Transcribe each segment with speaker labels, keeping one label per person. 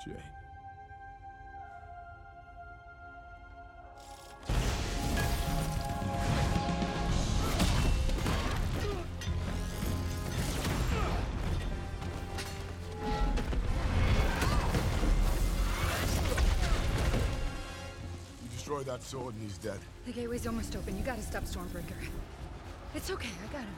Speaker 1: Jane. You destroy that sword and he's dead.
Speaker 2: The gateway's almost open. You gotta stop Stormbreaker. It's okay, I got him.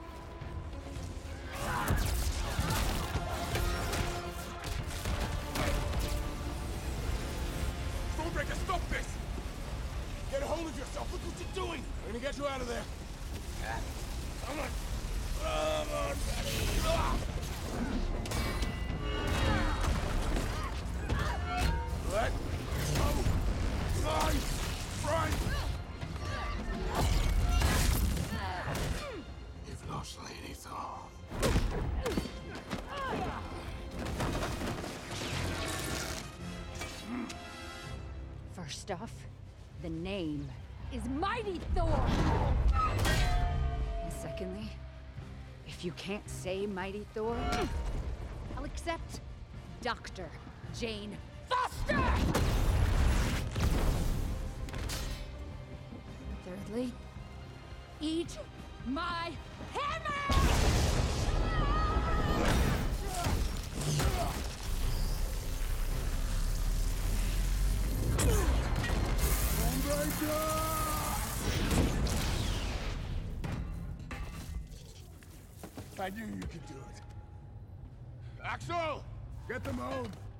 Speaker 1: Stormbreaker, stop this! Get a hold of yourself. Look what you're doing. I'm gonna get you out of there. Come on. Come on, buddy. Let go. Nice. Right. You've lost Lady Thor.
Speaker 3: First off, the name is Mighty Thor! And secondly, if you can't say Mighty Thor, I'll accept Dr. Jane Foster! Thirdly, eat my hammer!
Speaker 1: I knew you could do it. Axel! Get them home!